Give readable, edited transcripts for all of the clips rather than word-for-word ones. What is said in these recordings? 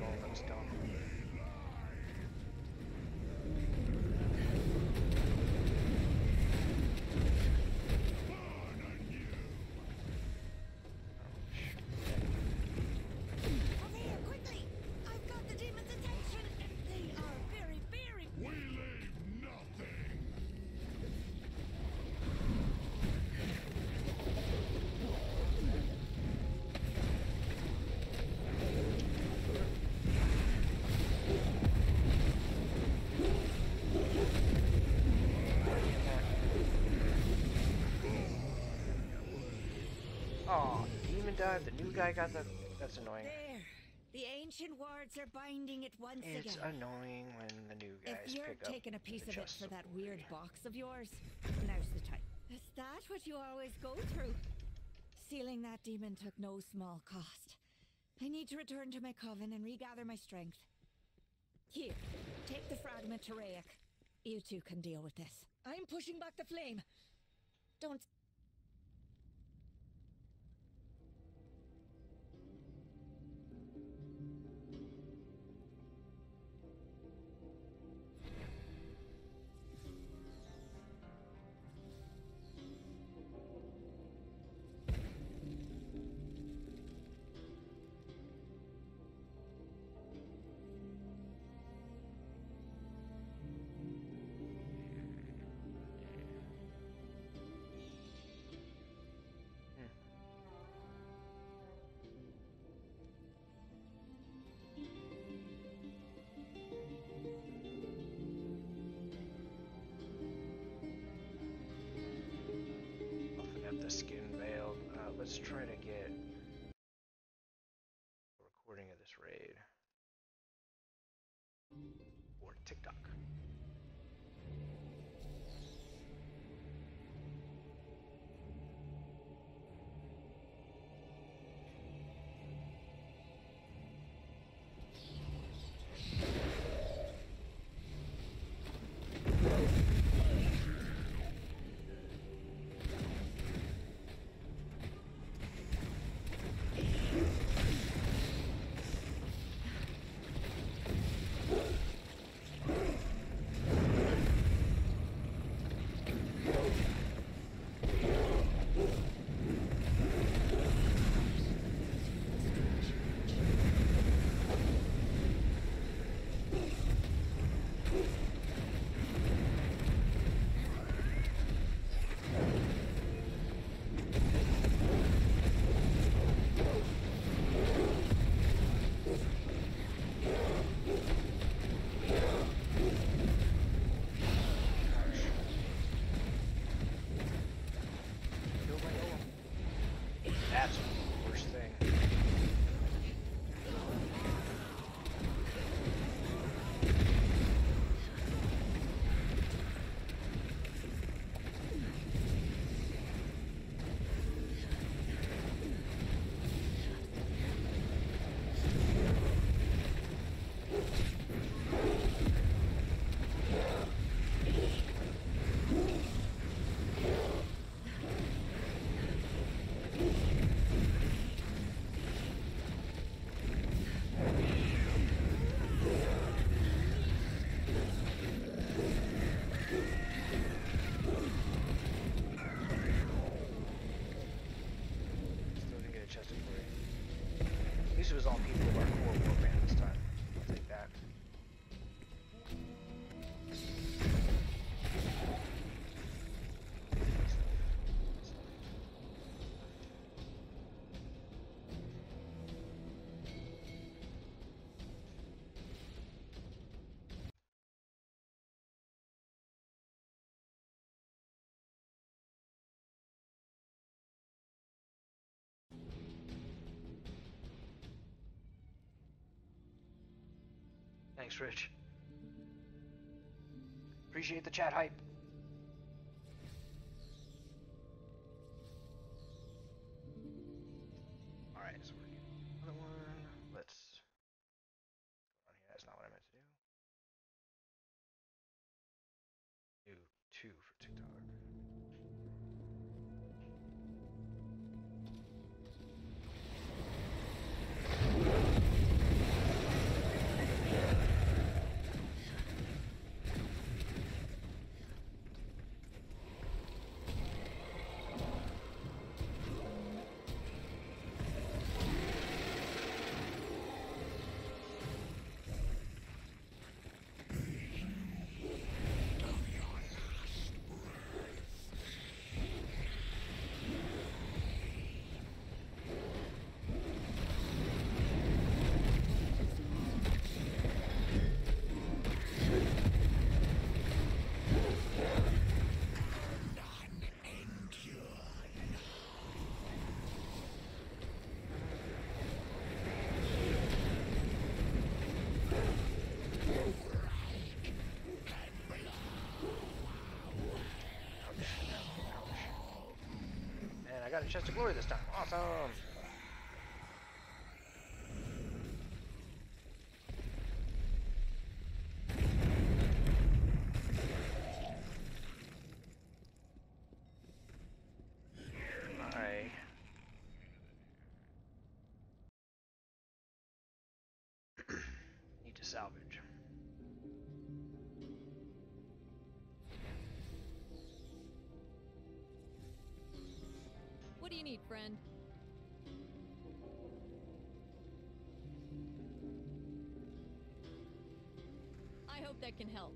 going, that's dumb. Oh, demon dive. The new guy got that. That's annoying. There. The ancient wards are binding it once again. It's annoying when the new guys If you're pick up taking a piece of it for that weird adjustable. box of yours, now's the time. Is that what you always go through? Sealing that demon took no small cost. I need to return to my coven and regather my strength. Here, take the fragment to Raic. You two can deal with this. I'm pushing back the flame. Don't... The skin veiled. Let's try to get a recording of this raid or TikTok. That's the worst thing. At least it was all people of our core warband this time. I'll take that. Thanks, Rich. Appreciate the chat hype. Alright, so we're getting another one. Let's go on here. That's not what I meant to do. Do 2 for TikTok. got a chest of glory this time. Awesome. I need to salvage. What do you need, friend? I hope that can help.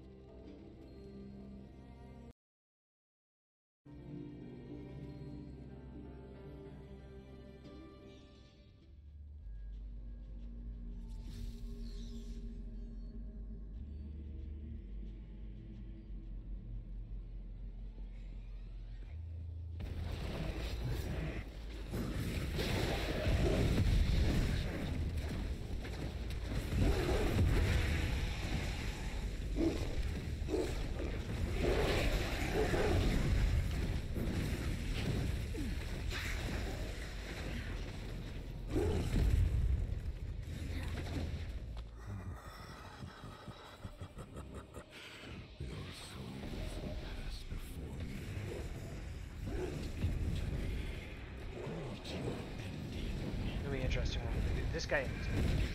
Interesting one. This guy is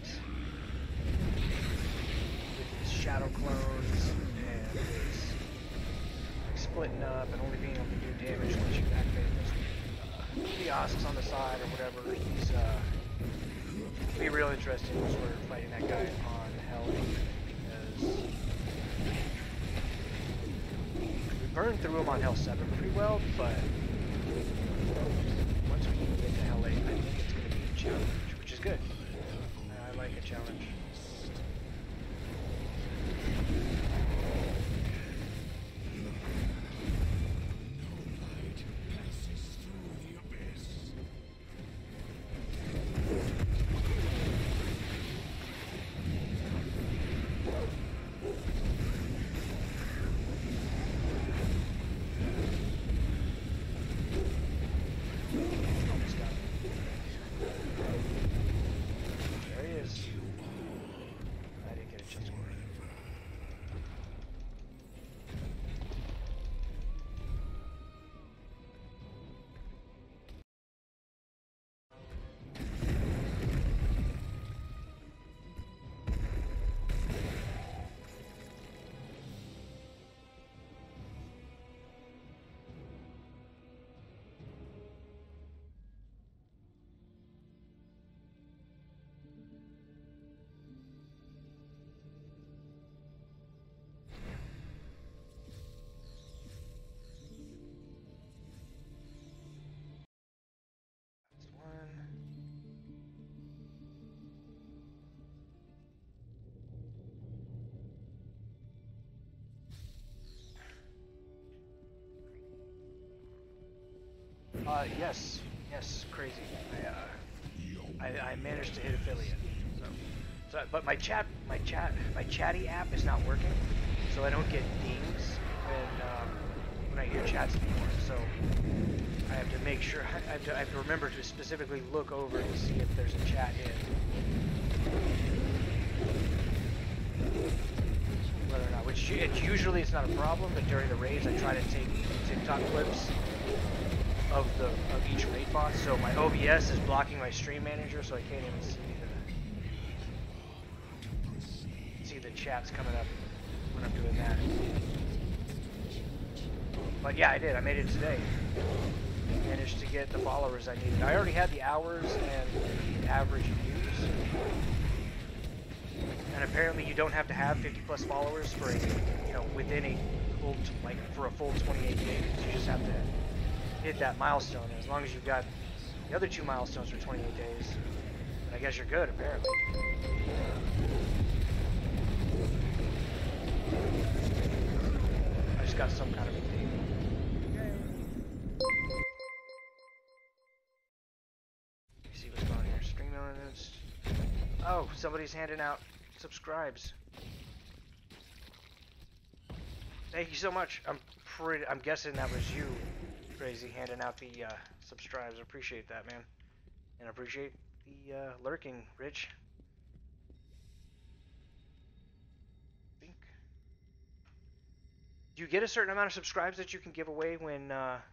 with his shadow clones and his splitting up and only being able to do damage once you activate those kiosks on the side or whatever. He's it'll be real interesting once we're fighting that guy on Hell 8 because we burned through him on Hell 7 pretty well, but once we get to Hell 8, I think it's going to be a challenge, which is good. I like a challenge. Yes, crazy. I managed to hit affiliate. But my chatty app is not working, so I don't get dings when I hear chats anymore. So I have to make sure. I have to remember to specifically look over to see if there's a chat in. Whether or not, which usually it's not a problem, but during the raids I try to take TikTok clips of each raid boss, so my OBS is blocking my stream manager, so I can't even see the chats coming up when I'm doing that. But yeah, I did. I made it today. Managed to get the followers I needed. I already had the hours and the average views, and apparently you don't have to have 50 plus followers for within a full for a full 28 days. You just have to hit that milestone, and as long as you've got the other 2 milestones for 28 days, then I guess you're good, apparently. I just got some kind of a thing. Let me see what's going on here. Stream elements. Oh, somebody's handing out subscribes. Thank you so much. I'm guessing that was you. Crazy handing out the subscribes. I appreciate that, man. And I appreciate the lurking, Rich. Do you get a certain amount of subscribes that you can give away when